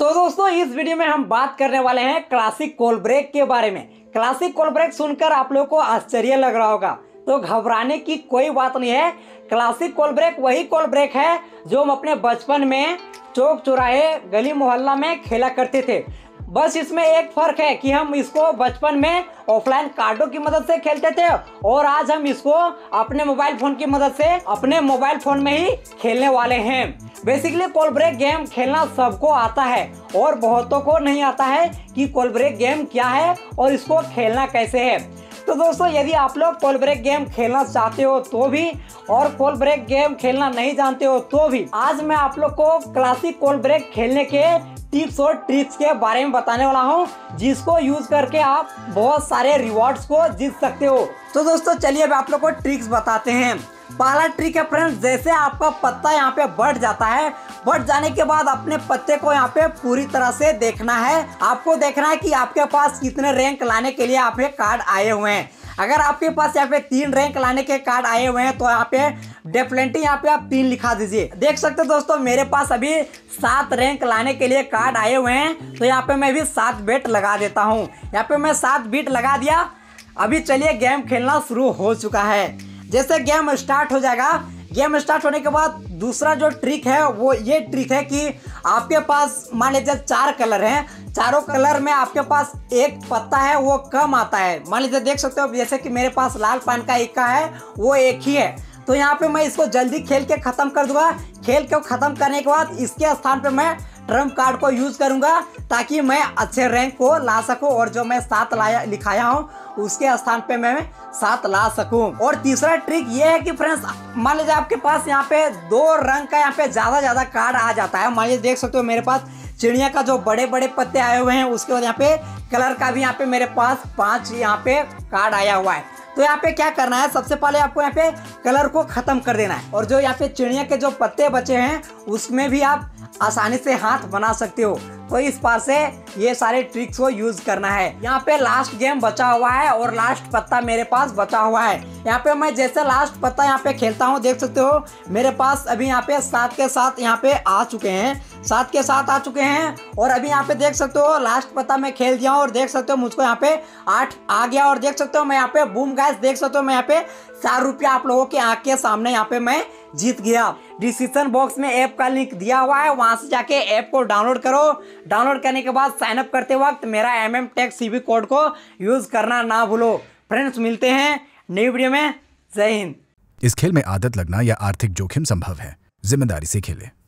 तो दोस्तों इस वीडियो में हम बात करने वाले हैं क्लासिक कॉल ब्रेक के बारे में। क्लासिक कॉल ब्रेक सुनकर आप लोगों को आश्चर्य लग रहा होगा, तो घबराने की कोई बात नहीं है। क्लासिक कॉल ब्रेक वही कॉल ब्रेक है जो हम अपने बचपन में चौक चौराहे गली मोहल्ला में खेला करते थे। बस इसमें एक फर्क है कि हम इसको बचपन में ऑफलाइन कार्डों की मदद से खेलते थे और आज हम इसको अपने मोबाइल फोन की मदद से अपने मोबाइल फोन में ही खेलने वाले हैं। बेसिकली कॉल ब्रेक गेम खेलना सबको आता है और बहुतों को नहीं आता है कि कॉल ब्रेक गेम क्या है और इसको खेलना कैसे है। तो दोस्तों यदि आप लोग कॉल ब्रेक गेम खेलना चाहते हो तो भी और कॉल ब्रेक गेम खेलना नहीं जानते हो तो भी आज मैं आप लोग को क्लासिक कॉल ब्रेक खेलने के टिप्स और ट्रिक्स के बारे में बताने वाला हूं, जिसको यूज करके आप बहुत सारे रिवॉर्ड्स को जीत सकते हो। तो दोस्तों चलिए अब आप लोग को ट्रिक्स बताते हैं। पहला ट्रिक है फ्रेंड्स, जैसे आपका पत्ता यहाँ पे बढ़ जाता है, बढ़ जाने के बाद अपने पत्ते को यहाँ पे पूरी तरह से देखना है। आपको देखना है कि आपके पास कितने रैंक लाने के लिए आपके कार्ड आए हुए हैं। अगर आपके पास यहाँ पे 3 रैंक लाने के कार्ड आए हुए हैं तो यहाँ पे डेफिनेटली यहाँ पे आप 3 लिखा दीजिए। देख सकते हो दोस्तों मेरे पास अभी 7 रैंक लाने के लिए कार्ड आए हुए हैं, तो यहाँ पे मैं भी 7 बेट लगा देता हूँ। यहाँ पे मैं 7 बेट लगा दिया। अभी चलिए गेम खेलना शुरू हो चुका है। जैसे गेम स्टार्ट हो जाएगा, गेम स्टार्ट होने के बाद दूसरा जो ट्रिक है वो ये ट्रिक है कि आपके पास मान लीजिए 4 कलर हैं, चारों कलर में आपके पास एक पत्ता है वो कम आता है। मान लीजिए देख सकते हो जैसे कि मेरे पास लाल पान का इक्का है वो एक ही है, तो यहाँ पे मैं इसको जल्दी खेल के ख़त्म कर दूंगा। खेल के ख़त्म करने के बाद इसके स्थान पे मैं ट्रम्प कार्ड को यूज़ करूंगा ताकि मैं अच्छे रैंक को ला सकूं और जो मैं 7 लिखाया हूं उसके स्थान पे मैं 7 ला सकूं। और तीसरा ट्रिक ये है कि फ्रेंड्स मान लीजिए आपके पास यहाँ पे 2 रंग का यहाँ पे ज़्यादा कार्ड आ जाता है। मान लीजिए देख सकते हो मेरे पास चिड़िया का जो बड़े बड़े पत्ते आए हुए हैं, उसके बाद यहाँ पे कलर का भी यहाँ पे मेरे पास 5 यहाँ पे कार्ड आया हुआ है। तो यहाँ पे क्या करना है, सबसे पहले आपको यहाँ पे कलर को खत्म कर देना है और जो यहाँ पे चिड़िया के जो पत्ते बचे हैं उसमें भी आप आसानी से हाथ बना सकते हो। तो इस पार से ये सारे ट्रिक्स को यूज करना है। यहाँ पे लास्ट गेम बचा हुआ है और लास्ट पत्ता मेरे पास बचा हुआ है। यहाँ पे मैं जैसे लास्ट पत्ता यहाँ पे खेलता हूँ, देख सकते हो मेरे पास अभी यहाँ पे 7 के साथ यहाँ पे आ चुके हैं, 7 के साथ आ चुके हैं। और अभी यहाँ पे देख सकते हो लास्ट पत्ता मैं खेल दिया हूँ और देख सकते हो मुझको यहाँ पे 8 आ गया। और देख सकते हो मैं यहाँ पे बूम गाइस, देख सकते हो मैं यहाँ पे 4 रुपया आप लोगों के आंख के सामने यहाँ पे मैं जीत गया। डिस्क्रिप्शन बॉक्स में ऐप का लिंक दिया हुआ है, वहां से जाके ऐप को डाउनलोड करो। डाउनलोड करने के बाद साइन अप करते वक्त मेरा MM-TECH-CB कोड को यूज करना ना भूलो। फ्रेंड्स मिलते हैं नई वीडियो में। जय हिंद। इस खेल में आदत लगना या आर्थिक जोखिम संभव है, जिम्मेदारी से खेलें।